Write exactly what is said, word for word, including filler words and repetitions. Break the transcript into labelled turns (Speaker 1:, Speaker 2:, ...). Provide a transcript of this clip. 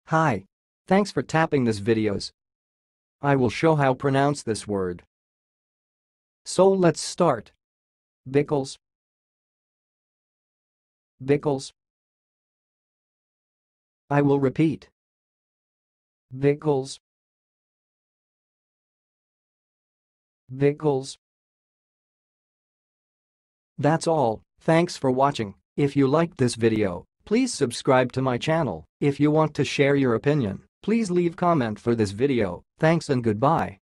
Speaker 1: Hi. Thanks for tapping this videos. I will show how pronounce this word. So let's start. Bickles. Bickles. I will repeat. Bickles. Bickles. That's all. Thanks for watching. If you liked this video, please subscribe to my channel. If you want to share your opinion, please leave comment for this video. Thanks and goodbye.